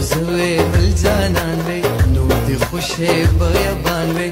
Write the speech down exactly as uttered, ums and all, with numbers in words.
زوی بل جانان وی نور دی خوشه بیابان وی